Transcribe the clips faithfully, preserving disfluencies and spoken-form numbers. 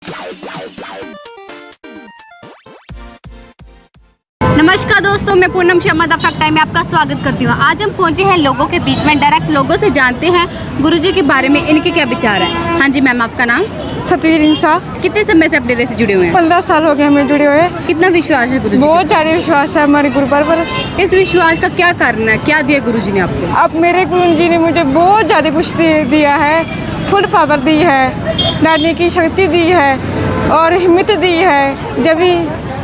नमस्कार दोस्तों, मैं Poonam Sharma the fact time में आपका स्वागत करती हूँ। आज हम पहुँचे हैं लोगों के बीच में, डायरेक्ट लोगों से जानते हैं गुरुजी के बारे में, इनके क्या विचार हैं। हाँ जी मैम, आपका नाम? सतवीर इंसा। कितने समय से अपने से जुड़े हुए हैं? पंद्रह साल हो गए हमें जुड़े हुए। कितना विश्वास है गुरुजी? बहुत ज़्यादा विश्वास है हमारे गुरु पर। इस विश्वास का क्या कारण है? क्या दिया गुरुजी ने आपको? अब मेरे गुरु जी ने मुझे बहुत ज़्यादा कुछ दिया है। फुल पावर दी है, लड़ने की शक्ति दी है और हिम्मत दी है। जब भी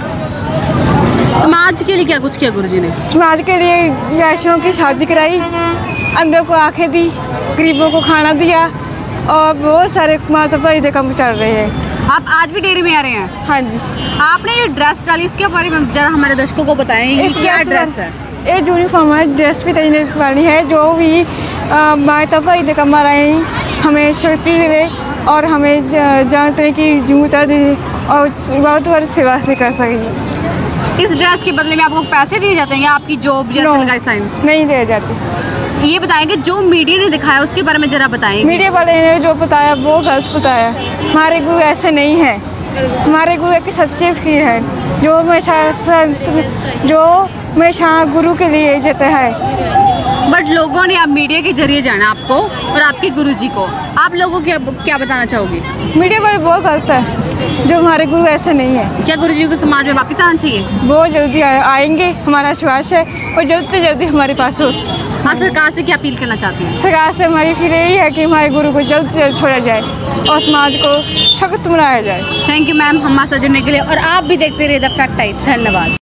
समाज के लिए क्या कुछ किया गुरुजी ने? समाज के लिए वैश्यों की शादी कराई, अंधों को आंखें दी, गरीबों को खाना दिया और बहुत सारे माता भाई के काम चल रहे हैं। आप आज भी डेयरी में आ रहे हैं? हाँ जी। आपने ये ड्रेस डाली, इसके बारे में जरा हमारे दर्शकों को बताएं, ये क्या ड्रेस है? ये यूनिफॉर्म है, ड्रेस भी तैने वाली है। जो भी माता भाई के काम रहे हमें शक्ति मिले और हमें जानते कि यूता दे और बहुत बार सेवा से कर सकेंगे। इस ड्रेस के बदले में आपको पैसे दिए जाते हैं या आपकी जॉब जैसे लगाई साइन? नहीं दिए जाते। ये बताएंगे जो मीडिया ने दिखाया उसके बारे में जरा बताएंगे। मीडिया वाले ने जो बताया वो गलत बताया। हमारे गुरु ऐसे नहीं है। हमारे गुरु एक सच्चे फकीर है जो हमेशा जो हमेशा गुरु के लिए जीते हैं। बट लोगों ने अब मीडिया के जरिए जाना आपको और आपके गुरुजी को, आप लोगों को क्या बताना चाहोगे? मीडिया वाले बहुत गलत है, जो हमारे गुरु ऐसे नहीं है। क्या गुरुजी को समाज में वापस आना चाहिए? बहुत जल्दी आएंगे, हमारा विश्वास है और जल्द से जल्दी हमारे पास हो। आप सरकार से क्या अपील करना चाहते हैं? सरकार से हमारी अपील यही है कि हमारे गुरु को जल्द से जल्द छोड़ा जाए और समाज को सख्त बनाया जाए। थैंक यू मैम हमारे साथ जुड़ने के लिए, और आप भी देखते रहिए द फैक्ट टाइम। धन्यवाद।